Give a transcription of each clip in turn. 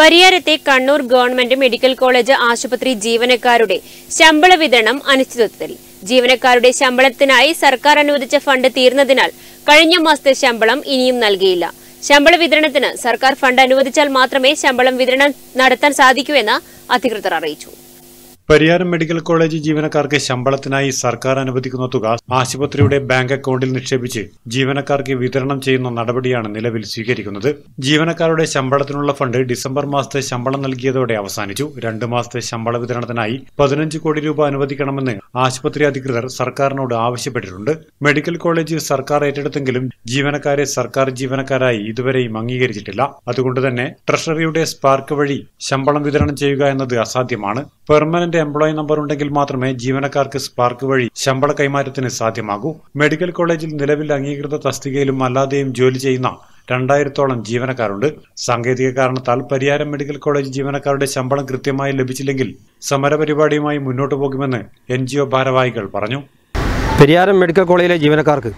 പരിയാരത്തെ കണ്ണൂർ ഗവ.മ medical college ആശുപത്രി ജീവനക്കാരുടെ ശമ്പള വിതരണം അനിശ്ചിതത്വത്തിൽ. ജീവനക്കാരുടെ ശമ്പളത്തിനായി സർക്കാർ അനുവദിച്ച ഫണ്ട് തീർന്നതിനാൽ കഴിഞ്ഞ മാസത്തെ ശമ്പളം ഇനിയും നൽകിയില്ല. ശമ്പള വിതരണത്തിന് സർക്കാർ ഫണ്ട് അനുവദിച്ചാൽ മാത്രമേ ശമ്പളം വിതരണം നടത്താൻ സാധിക്കൂ എന്ന് അധികൃതർ അറിയിച്ചു. പരിയാരം മെഡിക്കൽ കോളേജ് ജീവനക്കാർക്ക് ശമ്പളത്തിനായി സർക്കാർ അനുവദിക്കുന്ന തുക ആശുപത്രിയുടെ ബാങ്ക് അക്കൌണ്ടിൽ നിക്ഷേപിച്ച് ജീവനക്കാർക്ക് വിതരണം ചെയ്യുന്ന നടപടിയാണ് നിലവിൽ സ്വീകരിക്കുന്നത്. ജീവനക്കാരുടെ ശമ്പളത്തിനുള്ള ഫണ്ട് ഡിസംബർ മാസത്തെ ശമ്പളം നൽകിയതോടെ അവസാനിച്ചു. 2 മാസത്തെ ശമ്പള വിതരണത്തിനായി 15 കോടി രൂപ അനുവദിക്കണമെന്ന് ആശുപത്രി അധികൃതർ സർക്കാരിനോട് ആവശ്യപ്പെട്ടിട്ടുണ്ട്. മെഡിക്കൽ കോളേജ് സർക്കാർ ഏറ്റെടുത്തെങ്കിലും ജീവനക്കാരെ സർക്കാർ ജീവനക്കാരായി ഇതുവരെയും അംഗീകരിച്ചിട്ടില്ല. അതുകൊണ്ടുതന്നെ ട്രഷറിയുടെ സ്പാർക്ക് വഴി ശമ്പളം വിതരണം ചെയ്യുക എന്നത് അസാധ്യമാണ്. പെർമനന്റ് എംപ്ലോയി നമ്പർ ഉണ്ടെങ്കിൽ മാത്രമേ ജീവനക്കാർക്ക് സ്പാർക്ക് വഴി ശമ്പള കൈമാറ്റത്തിന് സാധ്യമാകൂ. മെഡിക്കൽ കോളേജിൽ നിലവിൽ അംഗീകൃത തസ്തികയിലും അല്ലാതെയും ജോലി ചെയ്യുന്ന 2000-ഓളം ജീവനക്കാരുണ്ട്. സാങ്കേതിക കാരണത്താൽ പരിയാരം മെഡിക്കൽ കോളേജ് ജീവനക്കാരുടെ ശമ്പളം കൃത്യമായി ലഭിച്ചില്ലെങ്കിൽ സമരപരിപാടിയുമായി മുന്നോട്ടു പോകുമെന്ന് NGO ഭാരവാഹികൾ പറഞ്ഞു. പരിയാരം മെഡിക്കൽ കോളേജിലെ ജീവനക്കാർക്ക്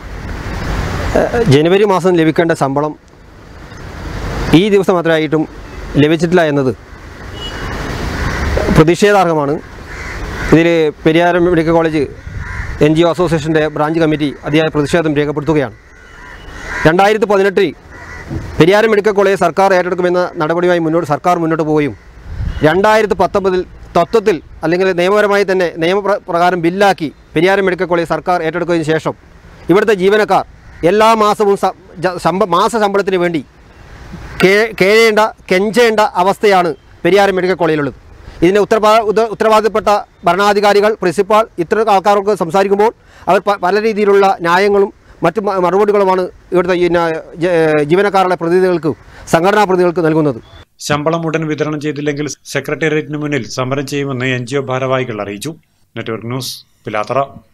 ജനുവരി മാസം ലഭിക്കേണ്ട ശമ്പളം ഈ ദിവസം മാത്രമായിട്ടും ലഭിച്ചിട്ടില്ല എന്നത് പ്രതിഷേധാർഹമാണ്. ഇതിൽ പെരിയാരം മെഡിക്കൽ കോളേജ് NGO അസോസിയേഷൻ്റെ ബ്രാഞ്ച് കമ്മിറ്റി അതിയായ പ്രതിഷേധം രേഖപ്പെടുത്തുകയാണ്. 2018 പെരിയാരം മെഡിക്കൽ കോളേജ് സർക്കാർ ഏറ്റെടുക്കുമെന്ന നടപടിയുമായി സർക്കാർ മുന്നോട്ട് പോവുകയും 2019 തത്വത്തിൽ അല്ലെങ്കിൽ നിയമപരമായി തന്നെ നിയമപ്രകാരം ബില്ലാക്കി പെരിയാരം മെഡിക്കൽ കോളേജ് സർക്കാർ ഏറ്റെടുക്കുന്നതിന് ശേഷം ഇവിടുത്തെ ജീവനക്കാർ എല്ലാ മാസവും മാസ ശമ്പളത്തിന് വേണ്ടി കെഞ്ചേണ്ട അവസ്ഥയാണ് പെരിയാരം മെഡിക്കൽ കോളേജിലുള്ളത്. ഇതിന് ഉത്തരവാദിത്തപ്പെട്ട ഭരണാധികാരികൾ, പ്രിൻസിപ്പാൾ ഇത്തരം ആൾക്കാർക്ക് സംസാരിക്കുമ്പോൾ അവർ പല രീതിയിലുള്ള ന്യായങ്ങളും മറ്റു മറുപടികളുമാണ് ഇവിടുത്തെ ജീവനക്കാരുടെ പ്രതിനിധികൾക്ക്, സംഘടനാ പ്രതിനിധികൾക്ക് നൽകുന്നത്. ശമ്പളം ഉടൻ വിതരണം ചെയ്തില്ലെങ്കിൽ സെക്രട്ടേറിയറ്റിന് മുന്നിൽ സമരം ചെയ്യുമെന്ന് NGO ഭാരവാഹികൾ അറിയിച്ചു. Network news, Pilathara.